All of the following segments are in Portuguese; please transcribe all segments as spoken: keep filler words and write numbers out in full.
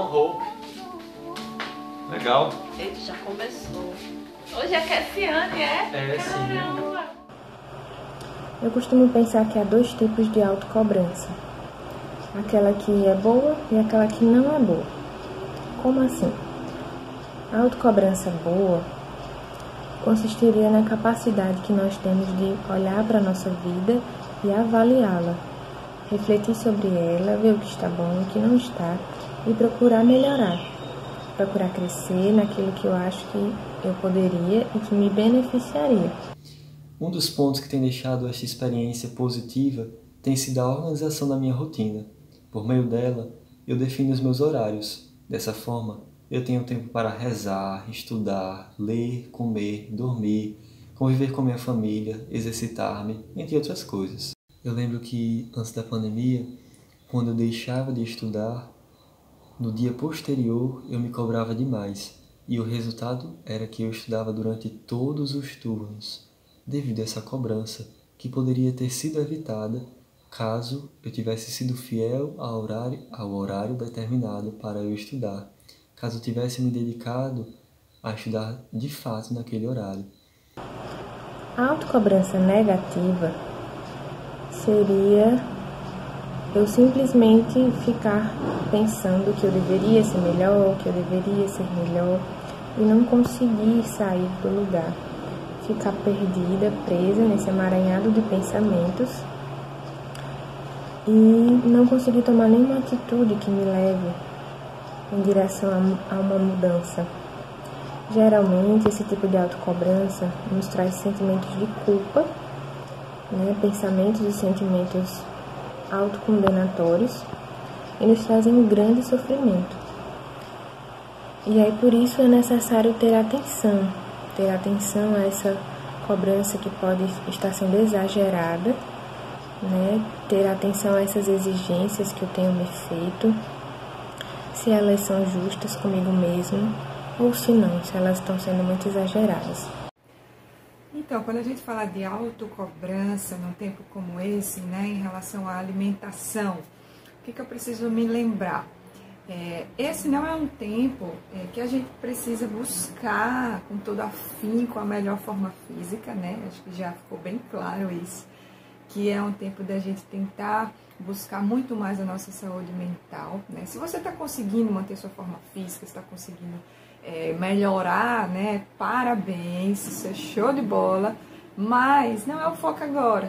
Hope. Legal. Ele já começou. Hoje é Cassiane, é? É, sim. Caramba. Eu costumo pensar que há dois tipos de autocobrança. Aquela que é boa e aquela que não é boa. Como assim? A autocobrança boa consistiria na capacidade que nós temos de olhar para a nossa vida e avaliá-la, refletir sobre ela, ver o que está bom e o que não está e procurar melhorar, procurar crescer naquilo que eu acho que eu poderia e que me beneficiaria. Um dos pontos que tem deixado esta experiência positiva tem sido a organização da minha rotina. Por meio dela, eu defino os meus horários. Dessa forma, eu tenho tempo para rezar, estudar, ler, comer, dormir, conviver com minha família, exercitar-me, entre outras coisas. Eu lembro que, antes da pandemia, quando eu deixava de estudar, no dia posterior eu me cobrava demais, e o resultado era que eu estudava durante todos os turnos, devido a essa cobrança, que poderia ter sido evitada caso eu tivesse sido fiel ao horário, ao horário determinado para eu estudar, caso eu tivesse me dedicado a estudar de fato naquele horário. A autocobrança negativa seria eu simplesmente ficar pensando que eu deveria ser melhor, que eu deveria ser melhor e não conseguir sair do lugar, ficar perdida, presa nesse emaranhado de pensamentos e não conseguir tomar nenhuma atitude que me leve em direção a uma mudança. Geralmente, esse tipo de autocobrança nos traz sentimentos de culpa, né, pensamentos e sentimentos autocondenatórios e nos trazem um grande sofrimento. E aí, por isso, é necessário ter atenção, ter atenção a essa cobrança que pode estar sendo exagerada, né, ter atenção a essas exigências que eu tenho me feito, se elas são justas comigo mesmo ou se não, se elas estão sendo muito exageradas. Então, quando a gente fala de autocobrança num tempo como esse, né, em relação à alimentação, o que, que eu preciso me lembrar? É, esse não é um tempo é, que a gente precisa buscar com todo afinco a melhor forma física, né? Acho que já ficou bem claro isso, que é um tempo da gente tentar buscar muito mais a nossa saúde mental, né? Se você está conseguindo manter sua forma física, está conseguindo é, melhorar, né? Parabéns, isso é show de bola, mas não é o foco agora.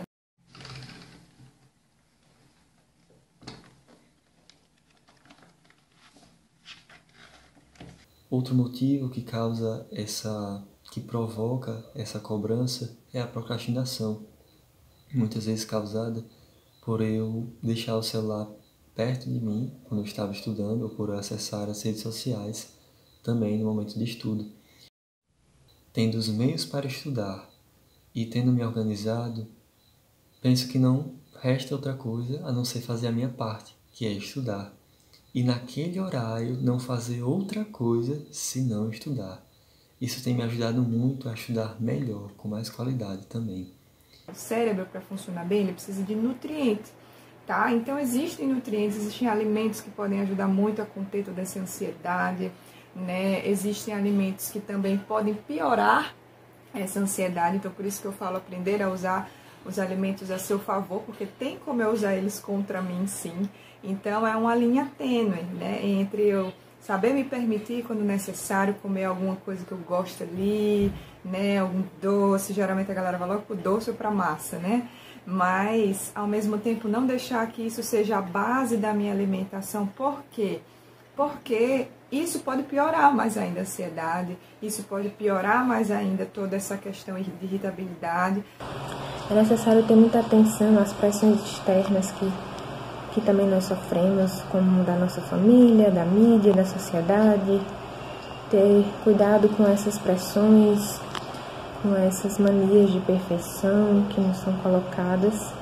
Outro motivo que causa essa, que provoca essa cobrança é a procrastinação, muitas vezes causada por eu deixar o celular perto de mim quando eu estava estudando ou por eu acessar as redes sociais também no momento de estudo. Tendo os meios para estudar e tendo me organizado, penso que não resta outra coisa a não ser fazer a minha parte, que é estudar. E naquele horário não fazer outra coisa senão estudar. Isso tem me ajudado muito a estudar melhor, com mais qualidade também. O cérebro, para funcionar bem, ele precisa de nutrientes, tá? Então existem nutrientes, existem alimentos que podem ajudar muito a conter toda essa ansiedade, né? Existem alimentos que também podem piorar essa ansiedade, então por isso que eu falo aprender a usar os alimentos a seu favor, porque tem como eu usar eles contra mim, sim. Então é uma linha tênue, né, entre eu saber me permitir, quando necessário, comer alguma coisa que eu gosto ali, né, algum doce, geralmente a galera vai logo pro doce ou pra massa, né, mas ao mesmo tempo não deixar que isso seja a base da minha alimentação. Por quê? Porque isso pode piorar mais ainda a ansiedade, isso pode piorar mais ainda toda essa questão de irritabilidade. É necessário ter muita atenção às pressões externas que, que também nós sofremos, como da nossa família, da mídia, da sociedade. Ter cuidado com essas pressões, com essas manias de perfeição que nos são colocadas.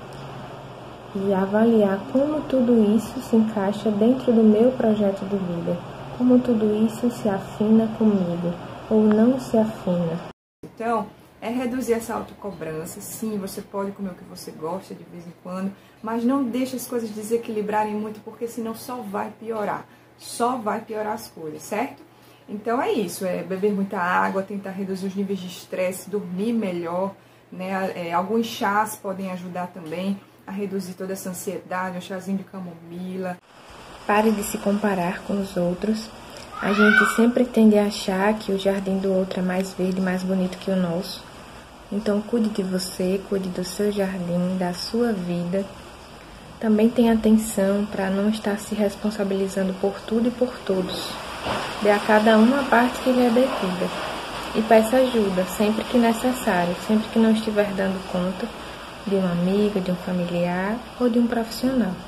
E avaliar como tudo isso se encaixa dentro do meu projeto de vida. Como tudo isso se afina comigo, ou não se afina. Então, é reduzir essa autocobrança. Sim, você pode comer o que você gosta de vez em quando, mas não deixe as coisas desequilibrarem muito, porque senão só vai piorar. só vai piorar as coisas, certo? Então é isso, é beber muita água, tentar reduzir os níveis de estresse, dormir melhor, né? É, alguns chás podem ajudar também a reduzir toda essa ansiedade, um chazinho de camomila. Pare de se comparar com os outros. A gente sempre tende a achar que o jardim do outro é mais verde, mais bonito que o nosso. Então cuide de você, cuide do seu jardim, da sua vida. Também tenha atenção para não estar se responsabilizando por tudo e por todos. Dê a cada um a parte que lhe é devida. E peça ajuda sempre que necessário, sempre que não estiver dando conta de uma amiga, de um familiar ou de um profissional.